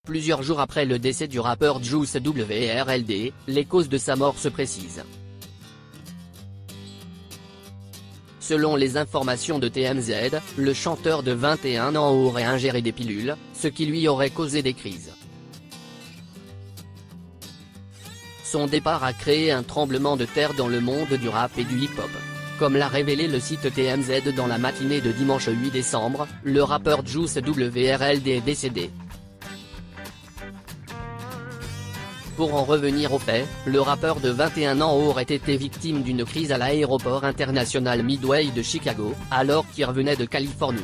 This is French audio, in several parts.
Plusieurs jours après le décès du rappeur Juice WRLD, les causes de sa mort se précisent. Selon les informations de TMZ, le chanteur de 21 ans aurait ingéré des pilules, ce qui lui aurait causé des crises. Son départ a créé un tremblement de terre dans le monde du rap et du hip-hop. Comme l'a révélé le site TMZ dans la matinée de dimanche 8 décembre, le rappeur Juice WRLD est décédé. Pour en revenir aux faits, le rappeur de 21 ans aurait été victime d'une crise à l'aéroport international Midway de Chicago, alors qu'il revenait de Californie.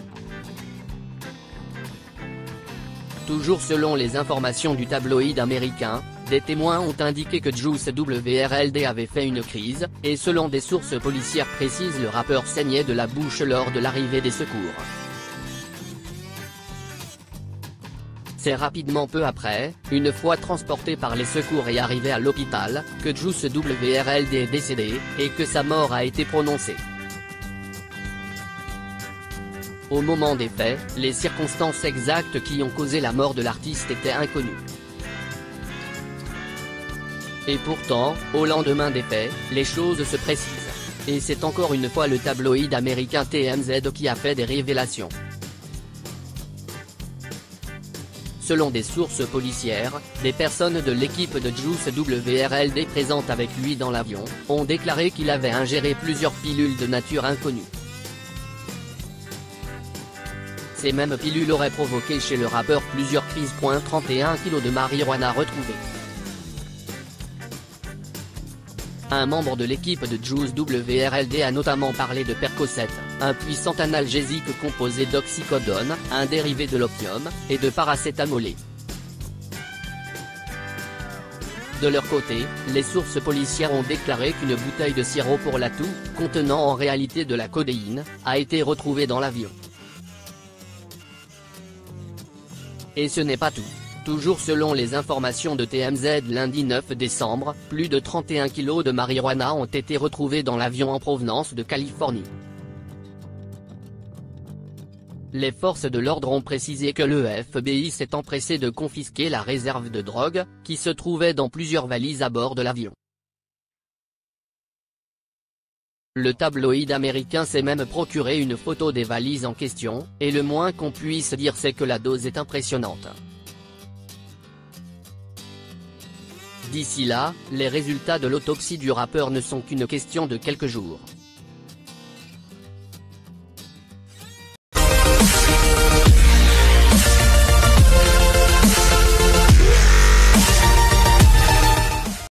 Toujours selon les informations du tabloïd américain, des témoins ont indiqué que Juice WRLD avait fait une crise, et selon des sources policières précises le rappeur saignait de la bouche lors de l'arrivée des secours. C'est rapidement peu après, une fois transporté par les secours et arrivé à l'hôpital, que Juice WRLD est décédé, et que sa mort a été prononcée. Au moment des faits, les circonstances exactes qui ont causé la mort de l'artiste étaient inconnues. Et pourtant, au lendemain des faits, les choses se précisent. Et c'est encore une fois le tabloïd américain TMZ qui a fait des révélations. Selon des sources policières, des personnes de l'équipe de Juice WRLD présentes avec lui dans l'avion, ont déclaré qu'il avait ingéré plusieurs pilules de nature inconnue. Ces mêmes pilules auraient provoqué chez le rappeur plusieurs crises. 31 kg de marijuana retrouvés. Un membre de l'équipe de Juice WRLD a notamment parlé de Percocet, un puissant analgésique composé d'oxycodone, un dérivé de l'opium, et de paracétamol. De leur côté, les sources policières ont déclaré qu'une bouteille de sirop pour la toux, contenant en réalité de la codéine, a été retrouvée dans l'avion. Et ce n'est pas tout. Toujours selon les informations de TMZ lundi 9 décembre, plus de 31 kg de marijuana ont été retrouvés dans l'avion en provenance de Californie. Les forces de l'ordre ont précisé que le FBI s'est empressé de confisquer la réserve de drogue, qui se trouvait dans plusieurs valises à bord de l'avion. Le tabloïd américain s'est même procuré une photo des valises en question, et le moins qu'on puisse dire c'est que la dose est impressionnante. D'ici là, les résultats de l'autopsie du rappeur ne sont qu'une question de quelques jours.